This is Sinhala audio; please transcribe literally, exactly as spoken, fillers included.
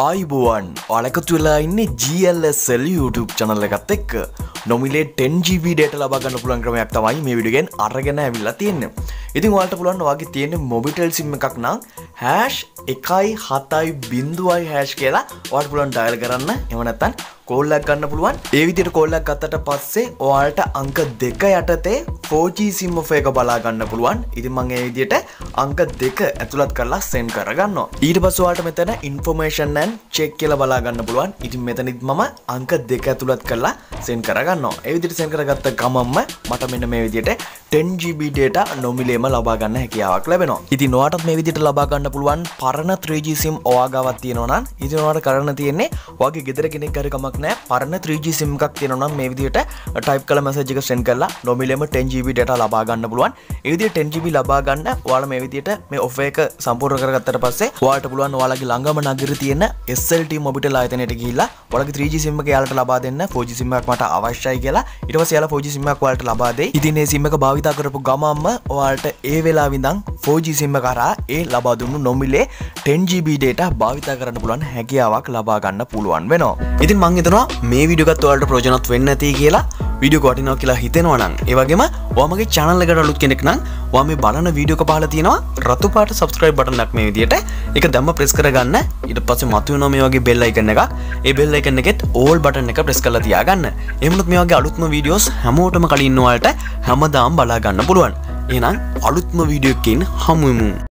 ආයිබෝවන් ඔයාලකතු වෙලා ඉන්නේ G L S L YouTube channel එකත් එක්ක නොමිලේ ten G B data ලබා ගන්න පුළුවන් ක්‍රමයක් තමයි මේ වීඩියෝ එකෙන් අරගෙන ඇවිල්ලා තියෙන්නේ. ඉතින් ඔයාලට පුළුවන් ඔයාගේ තියෙන Mobitel sim එකක් නම් hash එකයි හතයි බිංදුවයි hash කියලා ඔයාලට පුළුවන් dial කරන්න. එහෙම නැත්නම් කෝල් එකක් ගන්න පුළුවන්. ඒ විදිහට කෝල් එකක් ගත්තට පස්සේ ඔයාලට අංක දෙක යටතේ four G sim of එක බලා ගන්න පුළුවන්. ඉතින් මම මේ විදිහට අංක දෙක ඇතුළත් කරලා send කරගන්නවා. ඊට පස්සේ ඔයාලට මෙතන information and check කියලා බලා ගන්න පුළුවන්. ඉතින් මෙතනදිත් මම අංක දෙක ඇතුළත් කරලා send කරගන්නවා. ඒ විදිහට send කරගත්ත ගමන්ම මට මෙන්න මේ විදිහට ten G B data නොමිලේම ලබා ගන්න හැකියාවක් ලැබෙනවා. ඉතින් ඔයාටත් මේ විදිහට ලබා ගන්න පුළුවන් පරණ three G sim ඔයා ගාවක් තියෙනවා නම් ඉතින් ඔයාලට කරන්න තියෙන්නේ ඔයාගේ ගෙදර කෙනෙක් හරි කමක් නැහැ පරණ three G sim එකක් තියෙනවා නම් මේ විදිහට type කරලා message එක send කරලා නොමිලේම ten G B data ලබා ගන්න පුළුවන්. ඒ විදිහට ten G B ලබා ගන්න ඔයාලා මේ විදිහට මේ offer එක සම්පූර්ණ කරගත්තට පස්සේ ඔයාලට පුළුවන් ඔයාලගේ ළඟම නගරේ තියෙන S L T Mobitel ආයතනයට ගිහිල්ලා ඔයාලගේ three G sim එක යාලට ලබා දෙන්න four G sim එකක් මට අවශ්‍යයි කියලා ඊට පස්සේ යාලා four G sim එකක් ඔයාලට ලබා දෙයි. ඉතින් මේ sim එක භාවිතා කරපු ගමන්ම ඔයාලට ඒ වෙලාවෙ ඉඳන් four G sim එක කරා ඒ ලබා දුන්නු නොමිලේ ten G B data භාවිතා කරන්න පුළුවන් හැකියාවක් ලබා ගන්න පුළුවන් වෙනවා. ඉතින් මම හිතනවා මේ වීඩියෝ එකත් ඔයාලට ප්‍රයෝජනවත් වෙන්න ඇති කියලා වීඩියෝ එක වටිනවා කියලා හිතෙනවා නම් ඒ වගේම ඔයා මගේ channel එකට අලුත් කෙනෙක් නම් ඔයා මේ බලන වීඩියෝ එක පහළ තියෙනවා රතු පාට subscribe button එකක් මේ විදියට ඒක දැම්ම press කරගන්න ඊට පස්සේ මතුවෙනවා මේ වගේ bell icon එකක් ඒ bell icon එකෙත් all button එක press කරලා තියාගන්න එහෙමනොත් මේ වගේ අලුත්ම videos හැමෝටම කලින් ඔයාලට හැමදාම බලා ගන්න පුළුවන් එහෙනම් අලුත්ම වීඩියෝ එකකින් හමු වෙමු